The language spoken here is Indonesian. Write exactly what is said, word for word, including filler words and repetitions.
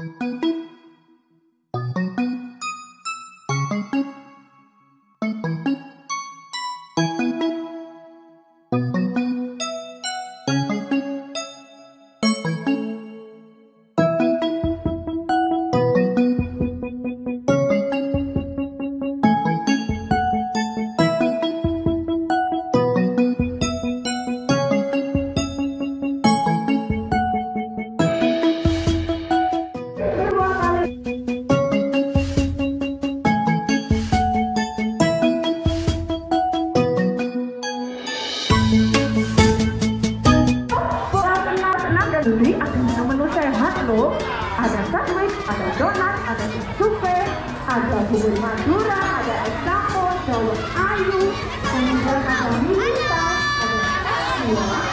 Beli ada menu-menu sehat loh. Ada sandwich, ada donat, ada supe, ada bubur madura, ada es campur, dawet ayu, kemudian ada mie instan, ada es